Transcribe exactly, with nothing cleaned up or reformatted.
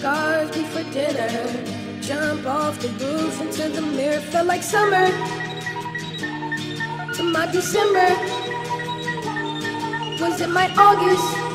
scars before dinner. Jump off the roof into the mirror. Felt like summer to my December. Was it my August?